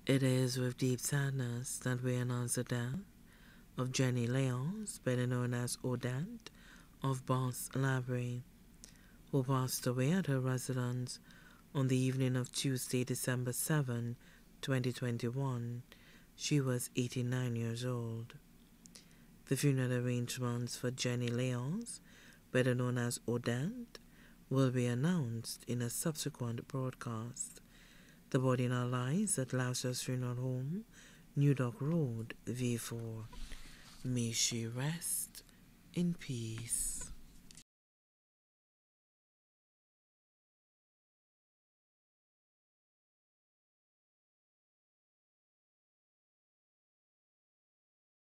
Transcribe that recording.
It is with deep sadness that we announce the death of Jennie Leonce, better known as Odette, of Boss Library, who passed away at her residence on the evening of Tuesday, December 7, 2021. She was 89 years old. The funeral arrangements for Jennie Leonce, better known as Odette, will be announced in a subsequent broadcast. The body now lies at Louser's Funeral Home, New Dock Road, V4. May she rest in peace.